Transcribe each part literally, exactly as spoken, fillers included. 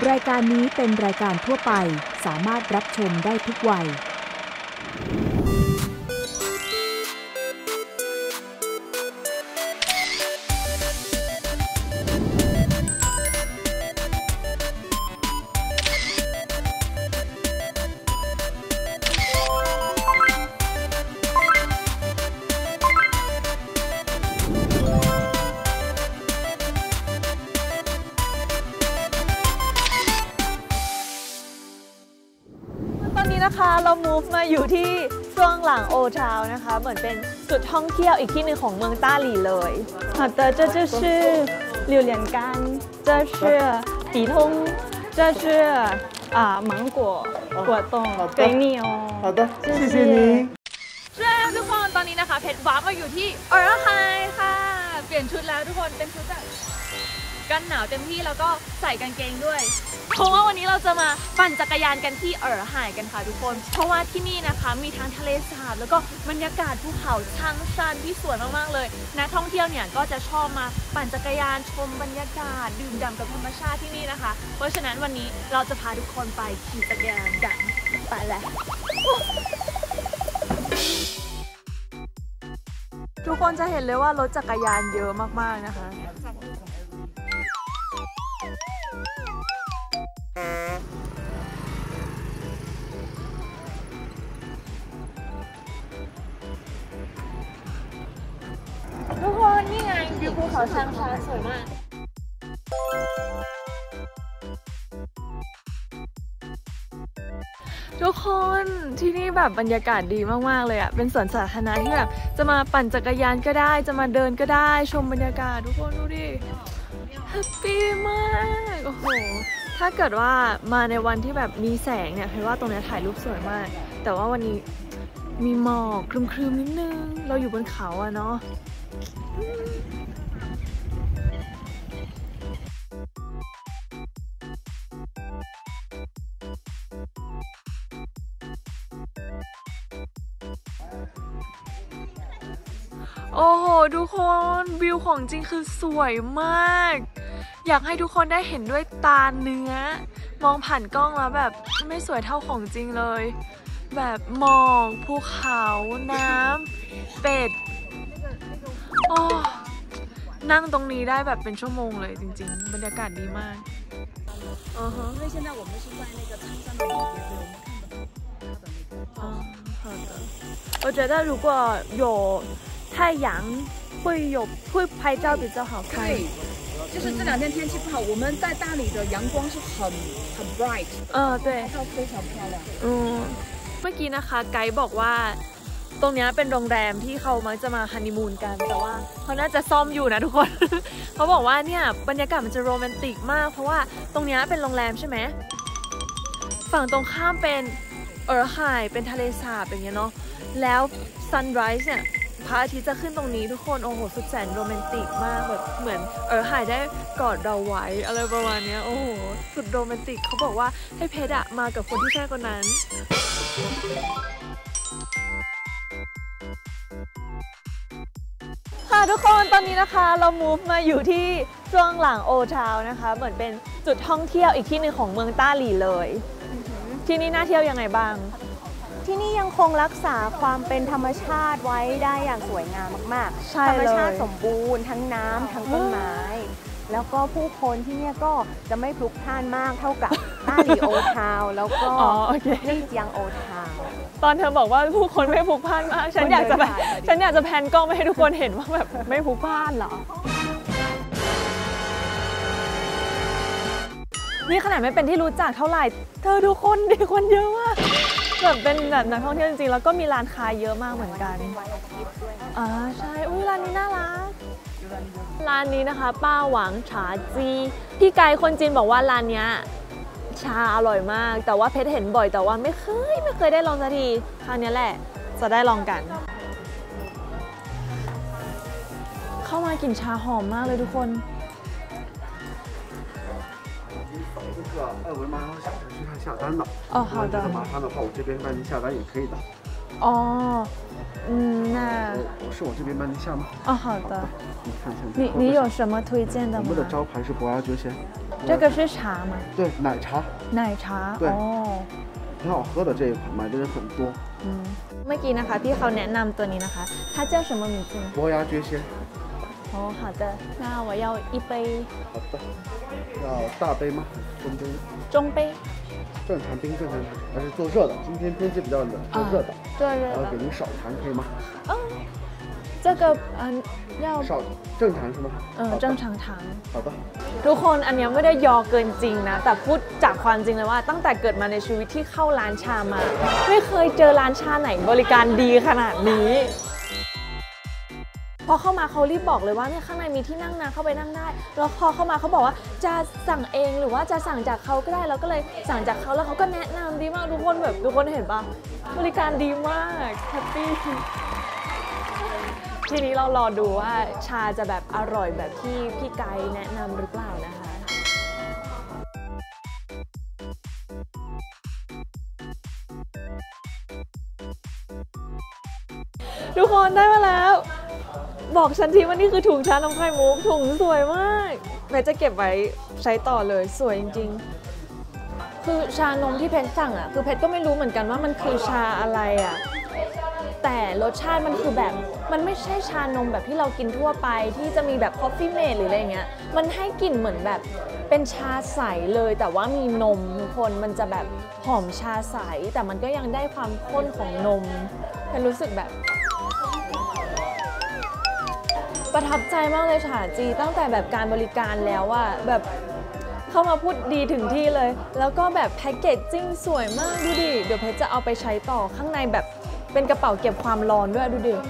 รายการนี้เป็นรายการทั่วไปสามารถรับชมได้ทุกวัยนะคะเรา move มาอยู่ที่ช่วงหลังโอทาวนะคะเหมือนเป็นจุดท่องเที่ยวอีกที่หนึ่งของเมืองต้าหลี่เลย好的这就是榴莲干这是笔通这是啊芒果果冻给你哦好的谢谢您ใช่ทุกคนตอนนี้นะคะเพชรว้ามาอยู่ที่เออร์ไฮค่ะเปลี่ยนชุดแล้วทุกคนเป็นชุดแบบกันหนาวเต็มที่แล้วก็ใส่กางเกงด้วยเพราะว่าวันนี้เราจะมาปั่นจักรยานกันที่เออร์ไฮกันค่ะทุกคนเพราะว่าที่นี่นะคะมีทั้งทะเลสาบแล้วก็บรรยากาศภูเขาชังชันที่สวยมากๆเลยนักท่องเที่ยวเนี่ยก็จะชอบมาปั่นจักรยานชมบรรยากาศดื่มด่ำกับธรรมชาติที่นี่นะคะเพราะฉะนั้นวันนี้เราจะพาทุกคนไปขี่จักรยานกันไปแล้วทุกคนจะเห็นเลยว่ารถจักรยานเยอะมากๆนะคะทุกคนนี่ไงวิวภูเขาชังชันสวยมากทุกคนที่นี่แบบบรรยากาศดีมากๆเลยอ่ะเป็นสวนสาธารณะที่แบบจะมาปั่นจักรยานก็ได้จะมาเดินก็ได้ชมบรรยากาศทุกคนดูดิแฮปปี้มากโอ้โหถ้าเกิดว่ามาในวันที่แบบมีแสงเนี่ยเพราะว่าตรงนี้ถ่ายรูปสวยมากแต่ว่าวันนี้มีหมอกครึมๆนิดนึงเราอยู่บนเขาอะเนาะโอ้โหทุกคนวิวของจริงคือสวยมากอยากให้ทุกคนได้เห็นด้วยตาเนื้อมองผ่านกล้องแล้วแบบไม่สวยเท่าของจริงเลยแบบหมอกภูเขาน้ำเป็ดโอ้นั่งตรงนี้ได้แบบเป็นชั่วโมงเลยจริงๆบรรยากาศดีมากอือฮะ因为现在我们是在那个苍山的里边所以我们看不到它的那个哦好的我觉得如果有太阳会有会拍照比较好看对就是这两天天气不好我们在大理的阳光是很很 bright 呃对拍照非常漂亮อืมเมื่อกี้นะคะไกด์บอกว่าตรงนี้เป็นโรงแรมที่เขามักจะมาฮันนีมูนกันแต่ว่าเขาน่าจะซ่อมอยู่นะทุกคน เขาบอกว่าเนี่ยบรรยากาศมันจะโรแมนติกมากเพราะว่าตรงนี้เป็นโรงแรมใช่ไหมฝั่งตรงข้ามเป็นเออร์ไฮเป็นทะเลสาบอย่างเงี้ยเนาะแล้วซันไรส์เนี่ยพระอาทิตย์จะขึ้นตรงนี้ทุกคนโอ้โหสุดแสนโรแมนติกมากแบบเหมือนเออร์ไฮได้กอดเราไว้อะไรประมาณนี้โอ้โหสุดโรแมนติกเขาบอกว่าให้เพชรมากับคนที่ใช่คนนั้นค่ะทุกคนตอนนี้นะคะเรา move มาอยู่ที่ช่วงหลังโอทาวนะคะเหมือนเป็นจุดท่องเที่ยวอีกที่หนึ่งของเมืองต้าหลี่เลยที่นี่น่าเที่ยวยังไงบ้างที่นี่ยังคงรักษาความเป็นธรรมชาติไว้ได้อย่างสวยงามมากๆธรรมชาติสมบูรณ์ทั้งน้ำทั้งต้นไม้แล้วก็ผู้คนที่นี่ก็จะไม่พลุกพล่านมากเท่ากับต้าหลี่โอทาวแล้วก็ลี่เจียงโอทาวตอนเธอบอกว่าผู้คนไม่พลุกพล่านมากฉันอยากจะแบบฉันอยากจะแพนกล้องไปให้ทุกคนเห็นว่าแบบไม่พลุกพล่านเหรอนี่ขนาดไม่เป็นที่รู้จักเท่าไหร่เธอทุกคนดีคนเยอะมากแบบเป็นแบบนักท่องเที่ยวจริงๆแล้วก็มีร้านค้าเยอะมากเหมือนกันอ่าใช่อุ้ยร้านนี้น่ารักร้านนี้นะคะป้าหวังฉาจีพี่ไกด์คนจีนบอกว่าร้านนี้ชาอร่อยมากแต่ว่าเพชรเห็นบ่อยแต่ว่าไม่เคยไม่เคยได้ลองสักทีคราวนี้แหละจะได้ลองกันเข้ามากลิ่นชาหอมมากเลยทุกคน这个二维码，然后下载去看下单的。 哦，好的。 麻烦的话，我这边帮你下单也可以的。 อ๋ออืม那是我这边帮您下吗？ 哦好的你看一下你你有什么推荐的吗我们的招牌是博雅绝仙， 这个是茶吗对，奶茶， 奶茶对哦挺好喝的这一款，买的人很多。 嗯เมื่อกี้นะคะพี่เขาแนะนำตัวนี้นะคะ它叫什么名字博雅绝仙。 哦好的那我要一杯好的，要大杯吗？中杯？ 中杯正常冰，正常冰，还是做热的？今天天气比较冷，做热的。 做热的然后给您少糖可以吗？ 嗯这个嗯要少正常是吗？ 嗯正常糖好的。 ทุกคนอันนี้ไม่ได้ยอเกินจริงนะแต่พูดจากความจริงเลยว่าตั้งแต่เกิดมาในชีวิตที่เข้าร้านชามาไม่เคยเจอร้านชาไหนบริการดีขนาดนี้พอเข้ามาเขารีบบอกเลยว่าเนี่ยข้างในมีที่นั่งนะเข้าไปนั่งได้แล้วพอเข้ามาเขาบอกว่าจะสั่งเองหรือว่าจะสั่งจากเขาก็ได้เราก็เลยสั่งจากเขาแล้วเขาก็แนะนำดีมากทุกคนแบบทุกคนเห็นปะบริการดีมากแฮปปี้ทีนี้เรารอดูว่าชาจะแบบอร่อยแบบที่พี่ไกด์แนะนำหรือเปล่านะคะทุกคนได้มาแล้วบอกฉันทีว่านี่คือถุงชานมไข่มุกถุงสวยมากแม่จะเก็บไว้ใช้ต่อเลยสวยจริงๆคือชานมที่เพชรสั่งอ่ะคือเพชรก็ไม่รู้เหมือนกันว่ามันคือชาอะไรอ่ะแต่รสชาติมันคือแบบมันไม่ใช่ชานมแบบที่เรากินทั่วไปที่จะมีแบบ Coffee Mate หรืออะไรเงี้ยมันให้กลิ่นเหมือนแบบเป็นชาใสเลยแต่ว่ามีนมทุกคนมันจะแบบหอมชาใสแต่มันก็ยังได้ความข้นของนมเพชรรู้สึกแบบประทับใจมากเลยฉาจีตั้งแต่แบบการบริการแล้วอะแบบเข้ามาพูดดีถึงที่เลยแล้วก็แบบแพ็กเกจจิ้งสวยมากดูดิเดี๋ยวเพชรจะเอาไปใช้ต่อข้างในแบบเป็นกระเป๋าเก็บความร้อนด้วยดูดิ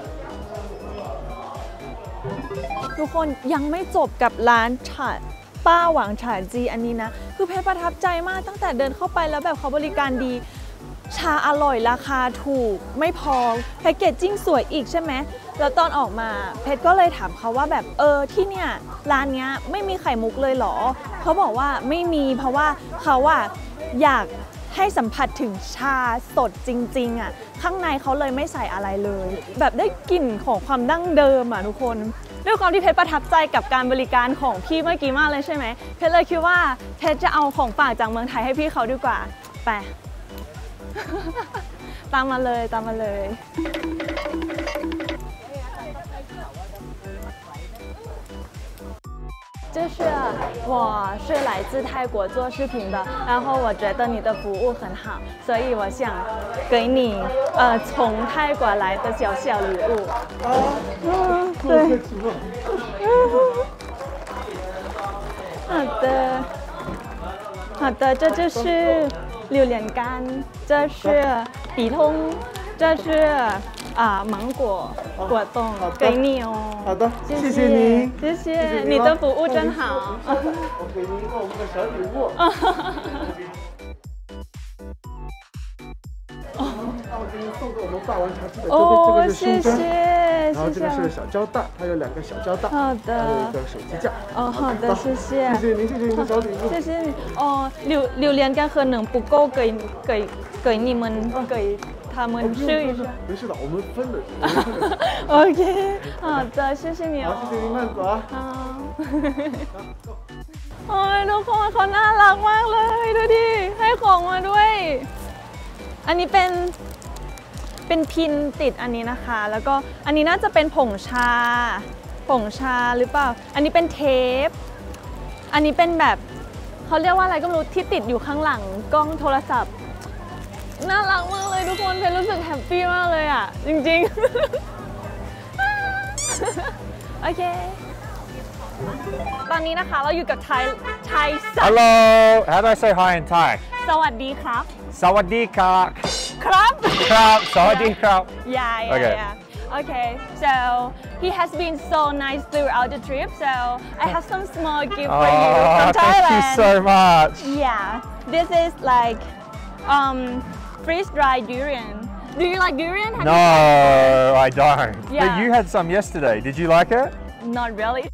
ทุกคนยังไม่จบกับร้านฉาป้าหวังฉาจีอันนี้นะคือเพชรประทับใจมากตั้งแต่เดินเข้าไปแล้วแบบเขาบริการดีชาอร่อยราคาถูกไม่พอแพ็กเกจจิ้งสวยอีกใช่ไหมแล้วตอนออกมาเพชรก็เลยถามเขาว่าแบบเออที่เนี่ยร้านเนี้ยไม่มีไข่มุกเลยเหรอเขาบอกว่าไม่มีเพราะว่าเขาอะอยากให้สัมผัสถึงชาสดจริงๆอะข้างในเขาเลยไม่ใส่อะไรเลยแบบได้กลิ่นของความดั้งเดิมอะทุกคนด้วยความที่เพชรประทับใจกับการบริการของพี่เมื่อกี้มากเลยใช่ไหมเพชรเลยคิดว่าเพชรจะเอาของฝากจากเมืองไทยให้พี่เขาดีกว่าไป ตามมาเลยตามมาเลย就是我是来自泰国做视频的，然后我觉得你的服务很好，所以我想给你呃从泰国来的小小礼物。啊，嗯，对。好的，好的，这就是榴莲干，这是笔筒，这是啊芒果果冻，给你哦。 好的，谢谢您， 谢谢，你的服务真好。 我给您一个我们的小礼物。那我给您送给我们霸王茶具的这个，这个是胸针，然后这个是小胶带，它有两个小胶带， 好的， 还有一个手机架。 哦，好的，谢谢， 谢谢您，谢谢您的小礼物， 谢谢你。哦，榴榴莲干可能不够给给给你们给他们试一下。 没事的，我们分的。 OK， 好的，谢谢你哦。 好，谢谢您，慢走啊。 好。โอ้ยทุกคนเขาน่ารักมากเลยดูดิให้ของมาด้วยอันนี้เป็นเป็นพินติดอันนี้นะคะแล้วก็อันนี้น่าจะเป็นผงชาผงชาหรือเปล่าอันนี้เป็นเทปอันนี้เป็นแบบเขาเรียกว่าอะไรก็ไม่รู้ที่ติดอยู่ข้างหลังกล้องโทรศัพท์น่ารักมากเลยทุกคนเพนรู้สึกแฮปปี้มากเลยอ่ะจริงๆโอเคตอนนี้นะคะเราอยู่กับไทยไทยสัตว์ Hello how do I say hi in Thai สวัสดีครับสวัสดีครับครับครับสวัสดีครับ yeah yeah Okay. yeah okay so he has been so nice throughout the trip so I have some small gift for you Oh, from thank Thailand you so much yeah this is like um freeze dried durian do you like durian Have No you I don't Yeah. But you had some yesterday did you like it not really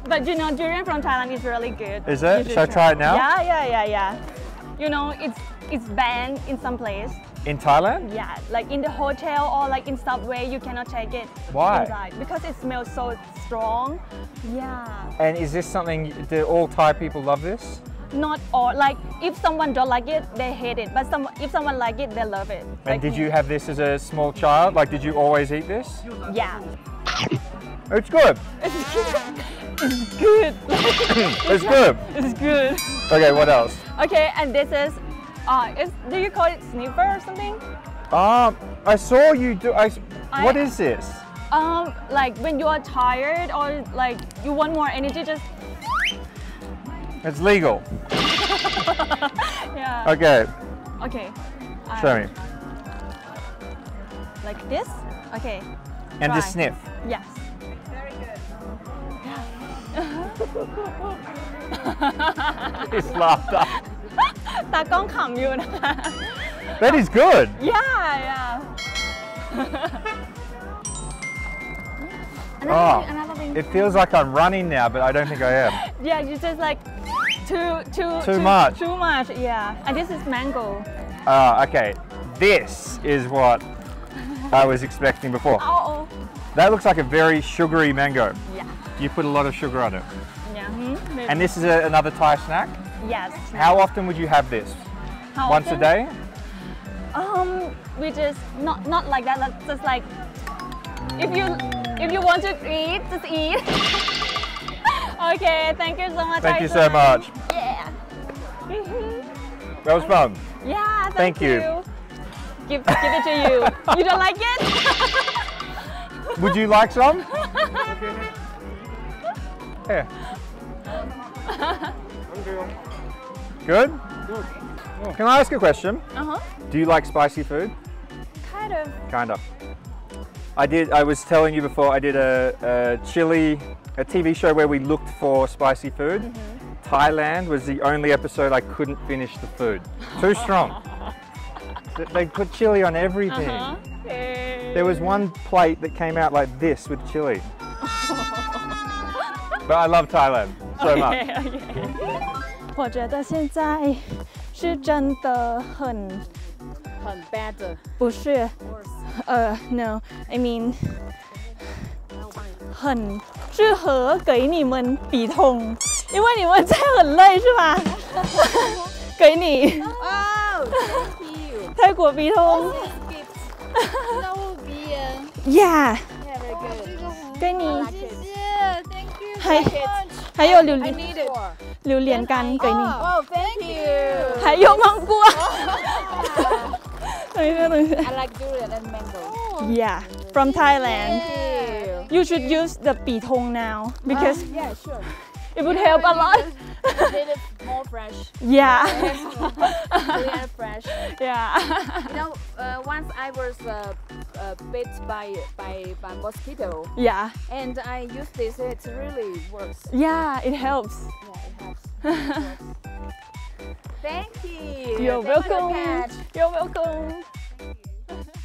But you know, durian from Thailand is really good. Is You it? should Shall I try it now? Yeah, yeah, yeah, yeah. You know, it's it's banned in some place. In Thailand? Yeah, like in the hotel or like in subway, you cannot take it Why? inside because it smells so strong. Yeah. And is this something, do all Thai people love this? Not all. Like if someone don't like it, they hate it. But some if someone like it, they love it. And Like did me. you have this as a small child? Like, did you always eat this? Yeah. It's good. It's good. It's good. It's good. Okay, what else? Okay, and this is, uh, is, do you call it sniffer or something? Um, I saw you do, I, I- what is this? Um, like when you are tired or like you want more energy, just It's legal. yeah. Okay, Okay. Uh, show me. Like this? Okay. And try. just sniff. Yes. This laughter. ตากล้องขำอยู่นะคะ That is good. Yeah, yeah. another Oh, thing, another thing. it feels like I'm running now, but I don't think I am. Yeah, you just like too, too, Too much. Too much, yeah. And this is mango. Ah, okay. This is what I was expecting before. Oh, That looks like a very sugary mango. yeah. You put a lot of sugar on it. Yeah. Hmm, maybe. And this is a, another Thai snack. yes. How often would you have this? How Once a often? day? Um, we just not not like that. Like, just like if you if you want to eat, just eat. Okay. Thank you so much. Thank you so Aisan. much. Yeah. That was fun. Yeah. Thank, Thank you. Give give it to you. You don't like it? Would you like some? Yeah. Good? Can I ask a question? Uh huh. Do you like spicy food? Kind of. Kind of. I did, I was telling you before, I did a, a chili, a T V show where we looked for spicy food. Thailand was the only episode I couldn't finish the food. Too strong. Th- They put chili on everything. Okay. There was one plate that came out like this with chili. But I love Thailand so much. Okay, okay. 我觉得现在是真的很很 bad。 不是，呃 ，no, I mean 很适合给你们比痛，因为你们在很累是吧？给你 Oh, thank you. 泰国比痛 That will be uh, ，Yeah， yeah, very good. 给你 Yeah, thank you. 还还有榴 I need it. 榴莲干给你， Oh, thank you. 还有芒果。等一下，等一下 I like durian and mango. ，Yeah, from Thailand. Thank you. You should use the 比痛 now because Uh, yeah, sure. it would help a lot. A bit more fresh. Yeah, Really fresh. yeah. You know, uh, once I was uh, uh, bit by by by mosquito, Yeah, and I use this. It really works. yeah, it helps. Yeah, it helps. It works. Thank you. You're Thank you, welcome. Kat. You're welcome.